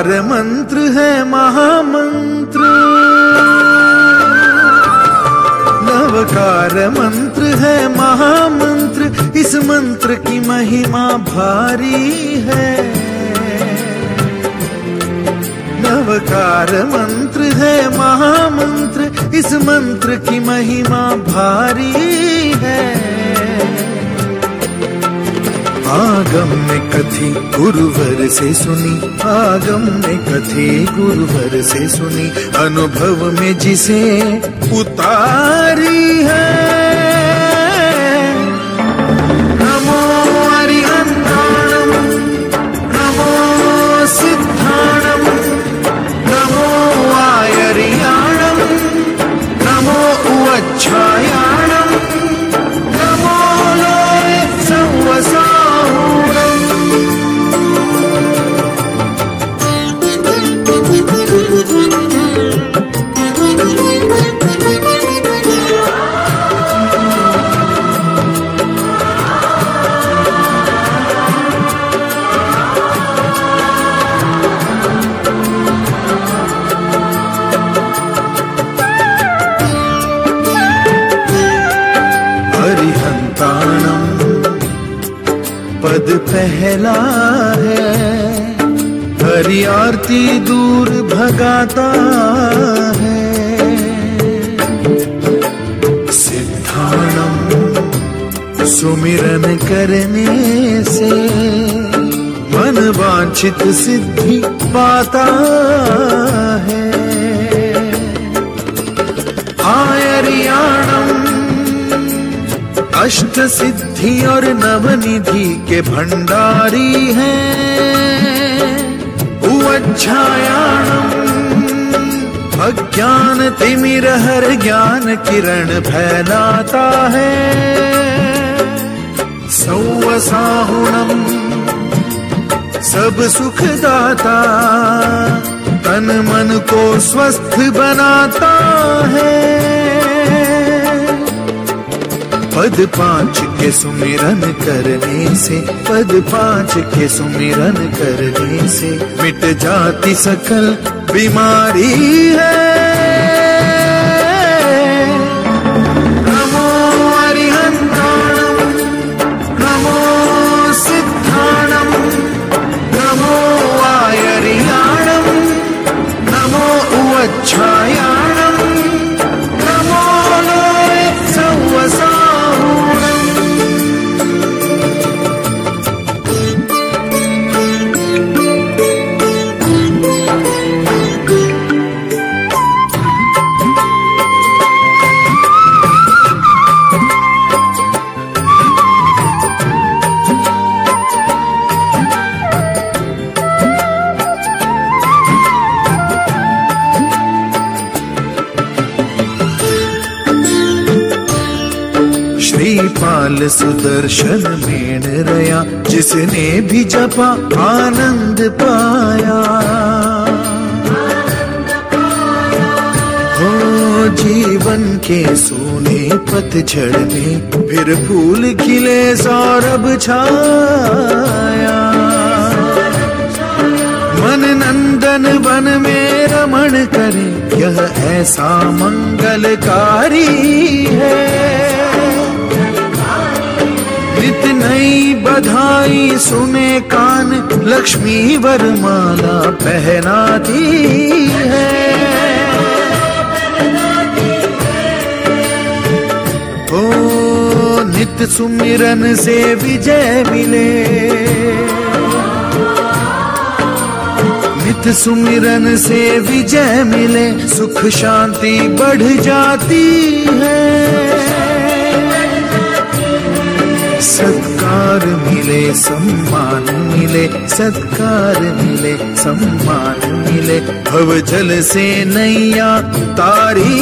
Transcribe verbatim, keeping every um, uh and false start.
मंत्र है महामंत्र, नवकार मंत्र है महामंत्र, इस मंत्र की महिमा भारी है। नवकार मंत्र है महामंत्र, इस मंत्र की महिमा भारी है। आगम में कथी गुरुवर से सुनी, आगम में कथी गुरुवर से सुनी, अनुभव में जिसे उतारी है। नमो अरिहंताणम, नमो सिद्धाणम, नमो आयरियाणम, नमो उवच्छायाणम, नमो लोये संवसा। पद पहला है, हरि आरती दूर भगाता है। सिद्धाणम सुमिरन करने से मन वांछित सिद्धि पाता है। आयरियाणम अष्ट सिद्धि और नवनिधि के भंडारी हैं। उवच्छायाणम अज्ञान तिमिर हर ज्ञान किरण फैलाता है। सौवसाहुणम सब सुख दाता, तन मन को स्वस्थ बनाता है। पद पांच के सुमिरन करने से, पद पांच के सुमिरन करने से मिट जाती सकल बीमारी है। नमो अरिहंताणम, नमो सिद्धाणम, नमो आयरियाणम, नमो उवच्छायाणम, नमो लोये संवसा। श्रीपाल सुदर्शन मेण रया, जिसने भी जपा आनंद पाया। हो जीवन के सोने पतझड़ में फिर फूल खिले सौरभ छाया। मन नंदन वन में रमण करे, यह ऐसा मंगलकारी है। नित नई बधाई सुने कान, लक्ष्मी वरमाला पहनाती है। ओ नित सुमिरन से विजय मिले, नित सुमिरन से विजय मिले, सुख शांति बढ़ जाती है। सत्कार मिले सम्मान मिले, सत्कार मिले सम्मान मिले, भव जल से नैया तारी